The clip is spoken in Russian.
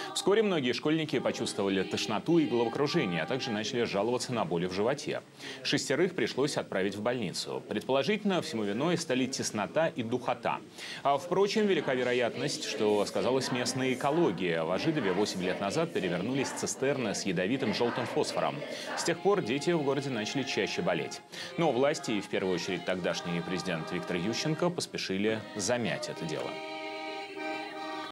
Вскоре многие школьники почувствовали тошноту и головокружение, а также начали жаловаться на боли в животе. 6 пришлось отправить в больницу. Предположительно, всему виной стали теснота и духота. Впрочем, велика вероятность, что сказалась местная экология. В Ажидове 8 лет назад перевернулись цистерны с ядовитым желтым фосфором. С тех пор дети в городе начали чаще болеть. Но власти, и в первую очередь тогдашний президент Виктор Ющенко, поспешили замять это дело.